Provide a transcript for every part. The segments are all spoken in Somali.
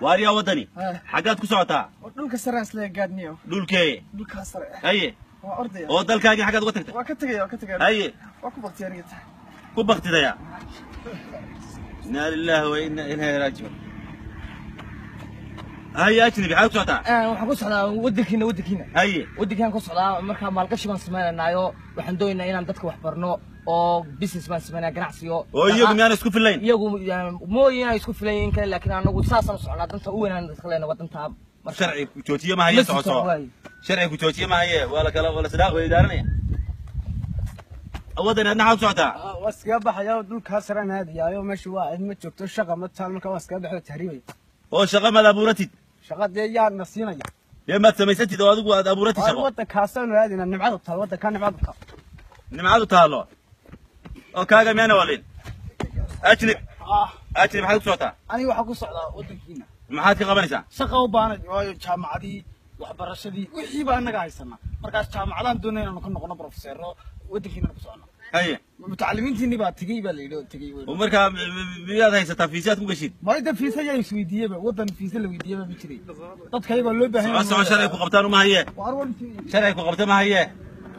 واريا وطني حاجات كسوعتها دولك سرع سلي قادنيو دولكي دولك سرع اي وأرضي oo dalkaaga xagaad uga tagtay وكتجي اي وكو بطيريت ku baqtidaya inna lillahi wa inna ilayhi raaji'un هاي أجنبي حاول تعطى. waxaan ku socdaa waddankiina. هاي. waddankaan ku socdaa markaa maalgashi baan sameynaayo waxaan doonaynaa inaan dadka wax barno oo business baan sameynaa ganacsiyo. oo iyagu miyaan isku filayn. iyagu mooyee inay isku filayn kale laakiin anagu saasaan socnaa danta u weynaan dadka leena wadanta. sharci ku joojiye ma haye socod. sharci ku joojiye ma haye wala kala wala sidaaq way daaranaya. awadan adna xawl socdaa. waska baxayo dhulka saraan haadiyayo meesha waa in ma joogto shaqa ma taal markaa waska baxayo tahriibay. oo shaqa ma abuuratid. shaqadee yaa nasiinaya. ma samaysatid oo adigu aad abuuratid shaqo. wadda kaasoo raadina nimcada taal wadda ka nimcada taal. nimcadu taalo. oo kaaga meena walin. ajnib. ajnib xawl socdaa. aniga waxa ku socdaa waddankiina. maxaad ka qabanaysaa. shaqa u baahan waayo jaamacadii waxbarashadii wixii baa anaga haysanaa. markaas jaamacadaan doonayna inaan ka noqono professoro waddankiina ku socono. هاي متعلمين بقى تجي بقى اللي تجي ومركا بياد هي ستافيسات مقشيد ما يدا فيسا جاي سويديه بقى وطن فيسا اللي ويديه بقى بيشري طب كاي بقى لو بقى اسمع شرعك وقبطان ما هي شرعك وقبطان ما هي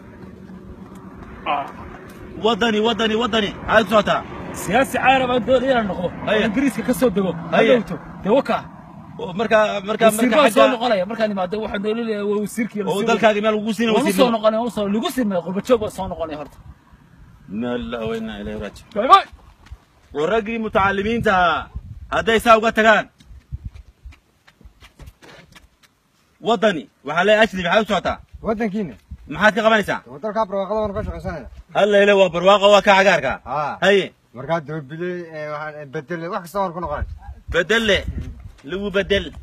وطني هاي صوتها سياسي عارف الدول إيران نقول إنجليز كسر دقو هيوتو دوكا مركا حاجة نقولها مركا ما دو واحد يقول لي وسيركي ودلك هذه مال وقوسين وصل نقولها وصل لقوسين ما يقول بتشوف وصل نقولها هرت إنا لله وإنا إليه راجعون ورقي متعلمين تا هذا يساوي قتلان وطني وحلا أشلي بحاول صوتها وطن كيني ما حد كقبانيسا وطن كابر وقلا ونقش قسنا هلا إله وبرواقة وكعجارك هاي مركات بدل بدل واحد صور كنا قال بدل لو بدل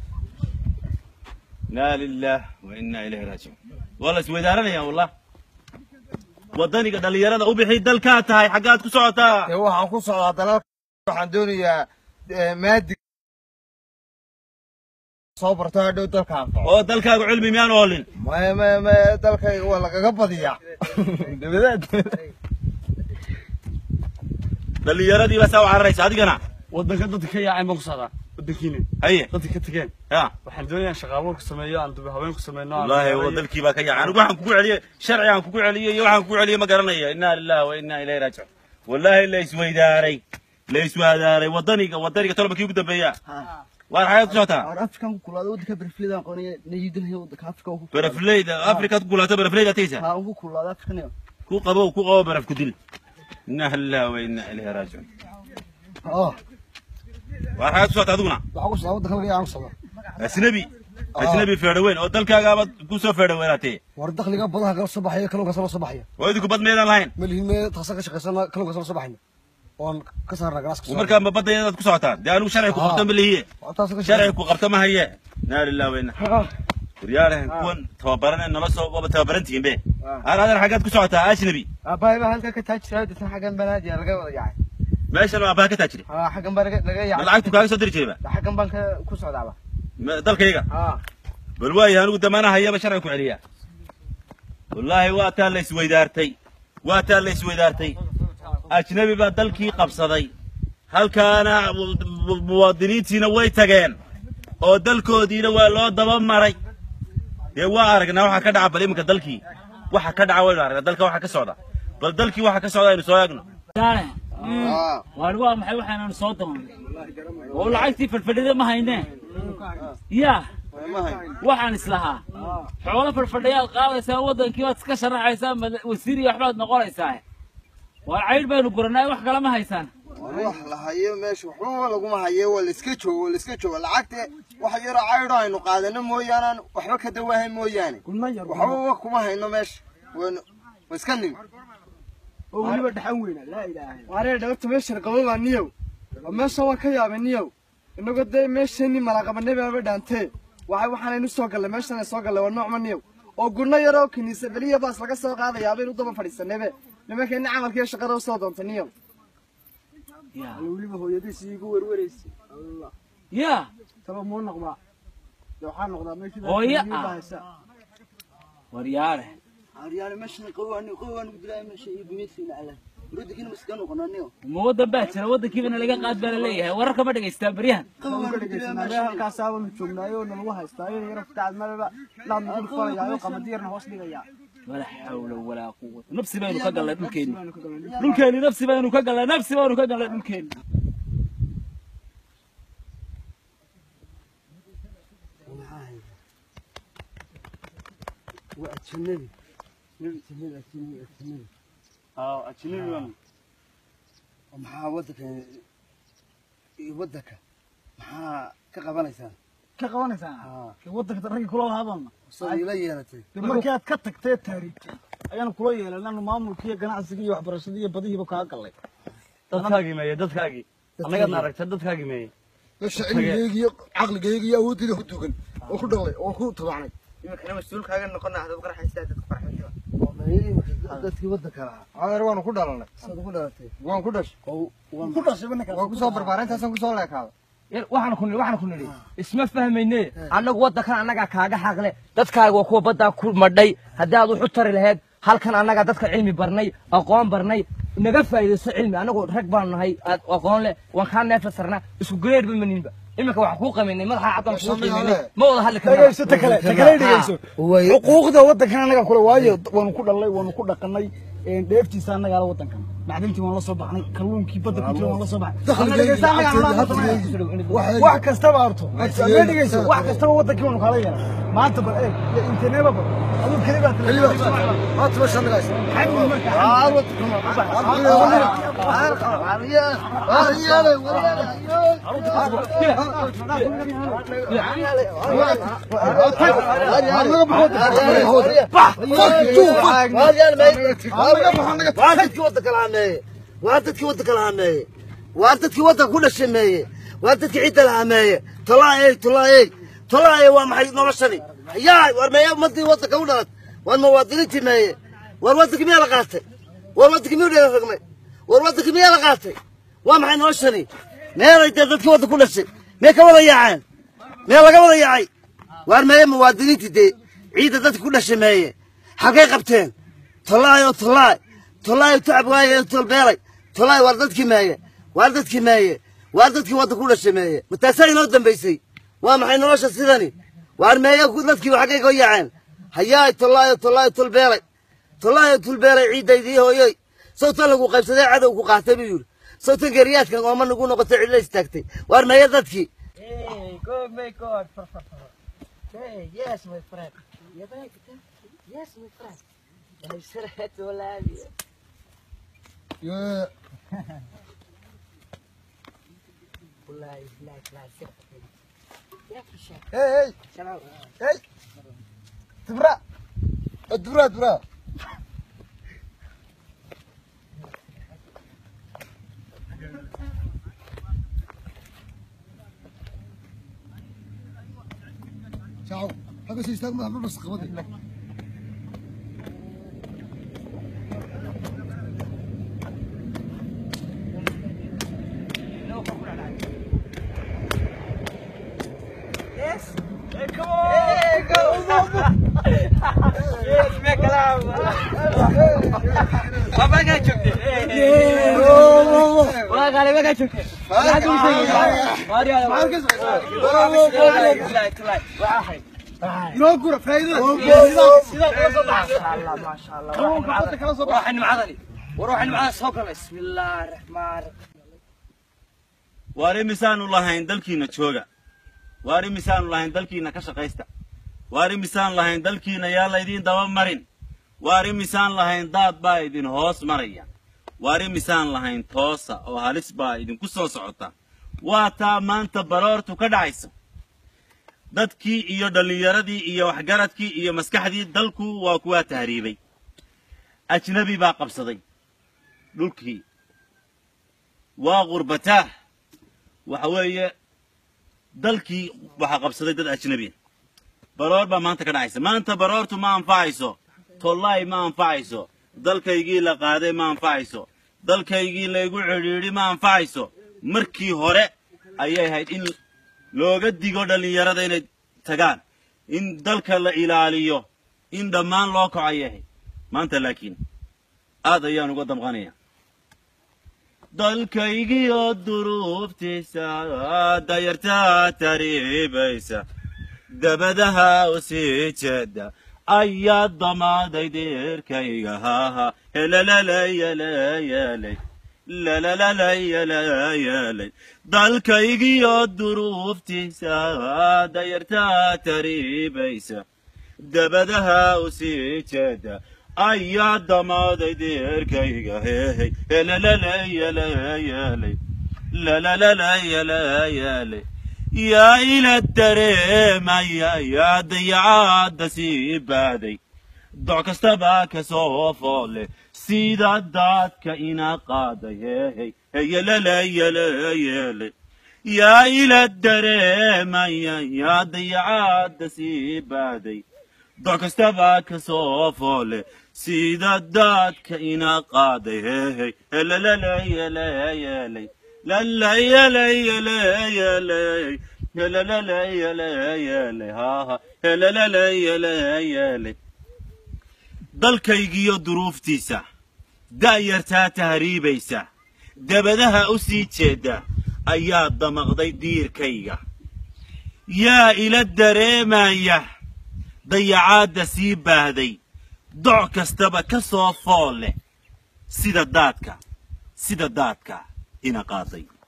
لا لله وإنا إليه راجعون والله سوي دارنا يا والله وطني قد اللي يرانا أبي حيد دلكات هاي حاجات كسوعتها هو حنقص على دلك وحندوني مادي صبرتها دو دلك أو دلك علمي ميان أولين ما دلك ولا قبضية اللي يرادي بساو على الرئيس هذه قناع waddanka dadka ka yaacay ma ku socdaa waddankiina haye dadka ka tageen waxaan doonayaa shaqaabo ku sameeyo aan duba haween ku sameeyno wallahi wadalkii baa ka yaacay anigu waxaan kugu celiyay sharci aan kugu celiyay iyo waxaan kugu celiyay ma garanayo inna lillahi wa inna ilayhi raaji'un wallahi la isweydaaray wadaniga tolba kii ugu dambeeyaa waar xayad ku socotaa afrikan ku kulaado waddanka berfleyda aqoonaya nayidinayo waddanka afrika ugu afrika ku kulaato berfleyda taysa ha ugu kulaado afrikan ku qabo baraf ku dil inna lillahi wa inna ilayhi raaji'un waxaad soo taadugna waxa ku soo waddanka laga yaabo soo ajnabi feedhaweyn oo dalkaaga ku soo feedhaweynatay war dakhliga badaha kala soo baxay kalluunka soo baxay oo idinku bad meedan lahayn malihime taasoo ka shaqeysana kalluunka soo baxay oo ka saarna galaas marka ma badayada ku socotaan daanu sharci ku qabto miliye sharci ku qabto ma haye naa lillahi wa inna riyaalan kuwan tababaran nala soo waba tababarantiin be hada xagaad ku socotaa ajnabi abaa halka ka taajirada dadka xagan banaadi laga wada yaacay meeshan waa baa ka taajiri xagan baa laga yaacay lacagtu kaaga soo diri jiray xagan baan ku socdaaba dalkayga bal waay anigu damaanaha hayaba sharci ku celiya wallahi waa taa la isweydaartay ajnabi baa dalkii qabsaday halkaana muwaadiniintiina way tageen oo dalkoodiina waa loo daba maray dee waa aragnaa waxa ka dhaca bal iminka dalkii waxa ka dhaca waynu aragnaa dalka waxa ka socda bal dalkii waxa ka socda aynu soo eegno waa maxay waxaan soo doonay oo lacagtii farfadhida ma hayneen yaa waxaan islahaa xoolo farfadhiyaad qaadaysaa waddankii waad iska sharaxaysaa wasiir iyo waxbaad noqonaysaa waa cayd baynu guranay wax kale ma haysaan wax la hayo meesha waxba laguma hayo wala iska joogo lacagta wax yar cayd aynu qaadano mooyaane waxba ka dawaahay mooyaane waxba kuma hayno meesha waa iska nin oo waliba dhaxan weyna la ilaahay waare dhawrta meesha qababa niyow meesha waa ka yaabay niyow inagu day meeshani malaqabanay baa dhaantay waxaan soo galay meeshan soo galay waa nooc ma niyow oo gurna yaro kiniisa baliya baas laga soo qaadayaa baynu daba fadhiisanaybe nimanka camalkii shaqada soo doonta niyow yaa waliba hooyadiis igu warwareysay allah yaa taba moo noqma waxaan noqdaa meeshii waryaare meeshan qowaan dilay meeshii ibmiisina ala ودكين مسكين وقنانيو مو دباتنا ودكي بنا لقى قاد بنا ليه ورك ما دقيستا بريان halkaas aaba joognaayo nagu haystaayo yaraftaad malaba la nagu farayo qamadiirna hoos dhigaya ولا حول ولا قوة نفسي بينو كقلا دلكيني نفسي بينو كقلا دلكيني وأتشنبي أجنبي ومحا ودك محا كقبانيسان ka qabanaysaa wadanka rag kula lahaadana soo yeelatay markii aad ka tagtay taariikh ayaan kula yeelanaa maamulkiga ganacsiga iyo waxbarashada iyo badihiiba ka galay dadkaagii anaga aragtay dadkaagii meeyay shacabigeygi aqligeygi awoodida ku dugan oo ku dhalay oo ku tabaanay إنك مسؤولكaaga noqonaa hadda qarxaysaa dadka farxaysa dadkii wadanka adeer waan ku dhalanay ku dhalatay waan ku dhashay waan ku dhashay waan ku soo barbaarintaasaan ku soo leekaaday waxaan ku nidhi isma fahmayne annagu wadankan annaga kaaga xaqle dadkaaga waa kuwa badda ku madhay haddii aad wax u tari lahayd halkan annaga dadka cilmi barnay aqoon barnay naga faa'iideyso cilmi annagu rag baan nahay aad aqoon leh waan ka neefsarnaa isku grade ba maninba imika wax ku qameynay madaxa cadan ku qiimeynay ma wada hadli karnaa dhageyso takale dhageyso xuquuqda wadankan anaga kula waayo waan ku dhalay waan ku dhaqanay dheeftiisa anaga la wadankan macdintii waan la soo baxnay kalluunkii badda ku jira waan la soo baxay wax kasta baarto dhageyso wax kasta wadankii waan kala yeelay maanta bal inteenaba adu kaliya ما تمشي الناس وارتدك ودك كل شيء وارتدك عيد العامية طلع ومحي نورشني يا ورميا مدي ودك ولد والمواطنين تماية والوضع مية لقاتي والوضع مية رقمي والوضع مية لقاتي ومحي نورشني ما يريد وضع كل شيء ما كوضع يعان ما يلا كوضع يعي ورميا مواطنين تدي عيد ذات كل شيء ماية حقيقتين طلع تعب واي طلبيري طلع وردتك ماية وردتك وضع كل شيء ماية متساين قدام بيسي ومحي نورش السيداني ورميا كودتك وحقيقة يعان هياي طلعي تلبيري عيد ايديه هويي صوت لغو قيبسدي عدو ku qaatay biyul صوت gariyaadka oo ma nagu noqotay cid la istaagtay war ma yadadki good my god hey yes my friend yes my friend I said to love you والله لا hey تبرا شاو هذا شيء يستخدم بس قبضي نوقر فايدة ما شاء الله روح معذني وروح معاه سوق بسم الله الرحمن الرحيم واري مسان الله هين دلكينا جوجا واري مسان الله هين دلكينا كشقيستا واري مسان الله هين دلكينا يلا يدين دوام مرين واري مسان الله هين داد بايدين هوس مريا واري مسان الله هين توسا او هالس بايدين كسو سعوتا واتا مانتا برورتو كدعيسو dadkii iyo dhalinyaradii iyo waxgaradkii iyo maskaxdii dalku waa kuwa tahriibay ajnabi baa qabsaday dhulkii waa qurbataa waxa weeye dalkii waxa qabsaday dad ajnabi baroor baa maanta ka dhacaysa maanta baroortu ma anfacayso tollay ma anfacayso dalkaygii la qaaday ma anfacayso dalkaygii la igu xiriiri ma anfacayso markii hore ayay ahayd in looga digo dhalinyarada inay tagaan in dalka la ilaaliyo in dhammaan loo kaco yahay maanta laakiin aad ayaan uga damqanayaa dalkaygiyo duruuftiisa dayartaa tariibaysa dabadaha u sii jeeda ayaa damaaday deerkayga haha helalalayalaayalay lalalalayalaayalay dalkaygiyo duruuftiisa dayartaa tariibaysa dabadaha u sii jeeda ayaa damaaday deerkayga heehey helalalayalaayalay lalalalayalaayalay yaa ila dareemaya yaa dayacaadda sii baaday doc kastaba ka soo foole sida daadka ina qaaday heehey heyalalayalayalay yaa ila dareemaya yaa dayacaadda sii baaday doc kastaba ka soo foole sida daadka ina qaaday heehey helalalayalaayalay lalalayalayalaayalay helalalayalaayalay haha helalalayalaayalay dalkaygiyo duruuftiisa da'yartaa tahriibaysa dabadaha u sii jeeda ayaa damaqday diirkayga yaa ila dareemaya dayacaadda sii baahday doc kastaba ka soo fool leh sida daadka ina qaaday